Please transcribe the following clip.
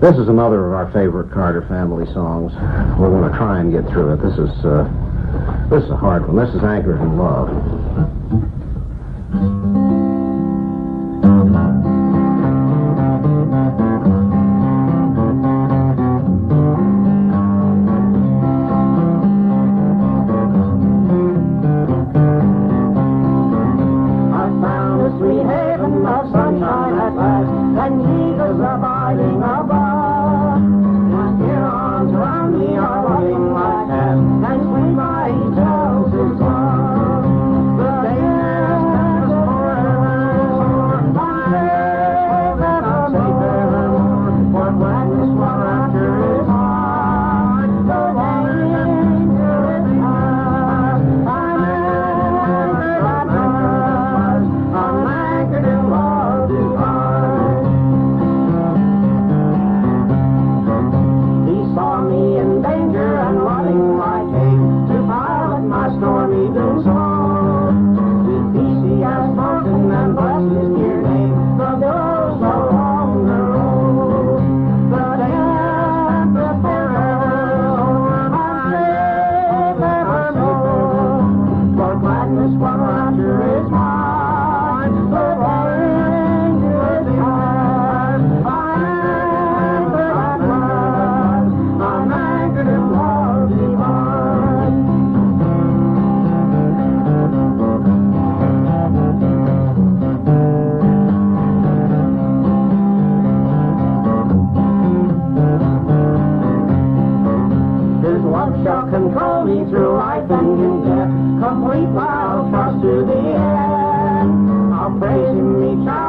This is another of our favorite Carter family songs. We're going to try and get through it. This is a hard one. This is Anchored in Love. Control me through life and in death. Complete my trust to the end. I'll praise him each